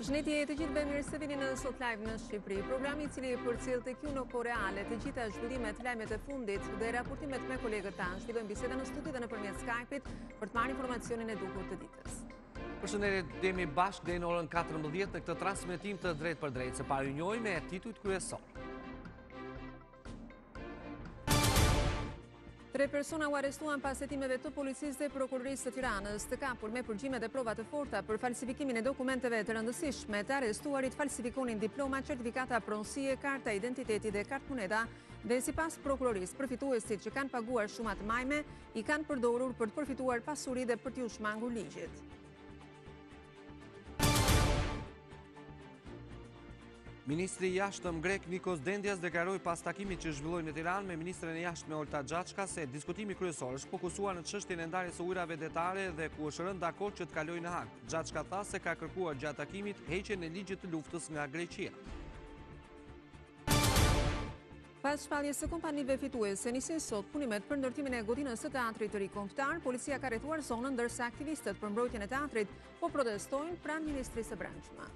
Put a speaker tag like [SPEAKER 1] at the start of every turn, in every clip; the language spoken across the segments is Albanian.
[SPEAKER 1] Përshëndetje të gjithëve, mirë se vini në Sot Live në Shqipëri, programi i cili përcjell tek ju në kohë reale të gjitha zhvillimet, lajmet e fundit dhe raportimet me kolegët tanë. Zhvillojmë biseda në studio dhe nëpërmjet Skype-it për të marrë informacionin e duhur të ditës.
[SPEAKER 2] Përshëndetje, jemi bashkë deri në orën 14 në këtë transmetim të drejt për drejt, së pari njojmë me titujt kryesor.
[SPEAKER 1] 3 persona u arrestuan pas hetimeve të policisë dhe prokurorisë të Tiranës të kapur me përgjime dhe prova të forta për falsifikimin e dokumenteve të rëndësishme. Të arrestuarit falsifikonin diploma, certifikata pronësie, karta identiteti dhe kartë puneta dhe sipas prokurorisë përfituesit që kanë paguar shuma të majme i kanë përdorur për të përfituar pasuri dhe për t'u shmangur ligjit.
[SPEAKER 2] Ministri i jashtëm grek Nikos Dendias deklaroi pas takimit që zhvilloi në Tiranë me ministren e jashtme Olta Xhaçka se diskutimi kryesor është fokusuar në çështjen e ndarjes së ujrave detare dhe ku është rënë dakord që të kalojë në Hag. Xhaçka tha se ka kërkuar gjatë takimit heqjen e ligjit të luftës nga Greqia.
[SPEAKER 1] Pas shpalljes së kompanive fituese, nisin sot punimet për ndërtimin e godinës së teatrit të ri kombëtar. Policia ka rrethuar zonën ndërsa aktivistët për mbrojtjen e teatrit po protestojnë pranë Ministrisë së Brendshme.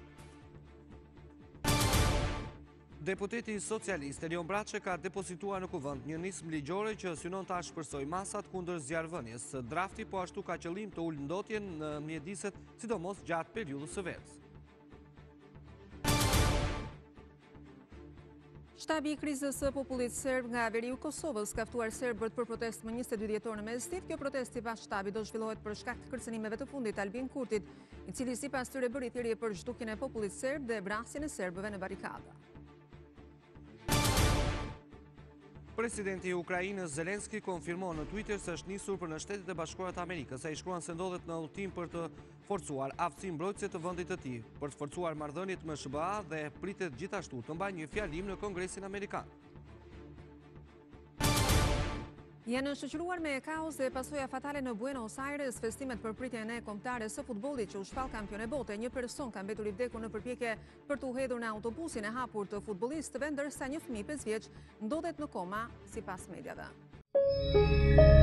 [SPEAKER 2] Deputeti socialist Elion Braçe ka depozituar në kuvend një nismë ligjore që synon ta shpërsoj masat kundër zjarrvënies. Drafti po ashtu ka qëllim të ulë ndotjen në mjediset, sidomos gjatë periudhës së verës.
[SPEAKER 1] Shtabi i krizës së popullit serb nga veri i Kosovës ka ftuar serbët për protestë më 22 dhjetor në mesditë. Kjo protestë sipas shtabit do zhvillohet për shkak të kërcënimeve të fundit Albin Kurtit, i cili sipas tyre bëri thirrje për zhdukjen e popullit serb dhe vrasjen e serbëve në barikada.
[SPEAKER 2] Presidenti i Ukrainës Zelenski konfirmon në Twitter se është nisur për në Shtetet e Bashkuara të Amerikës. Ai shkruan se ndodhet në udhtim për të forcuar aftësinë mbrojtëse të vendit të tij, për të forcuar marrëdhëniet me SBA dhe pritet gjithashtu të mbajë një fjalim në Kongresin Amerikan.
[SPEAKER 1] Janë shoqëruar me kaos dhe pasoja fatale në Buenos Aires festimet për pritjen e kombëtare së futbollit që u shpall kampion e bote. Një person ka mbetur i vdekur në përpjekje për të u hedhur në autobusin e hapur të futbollistëve, ndërsa një fëmijë 5 vjeç ndodhet në koma sipas mediave.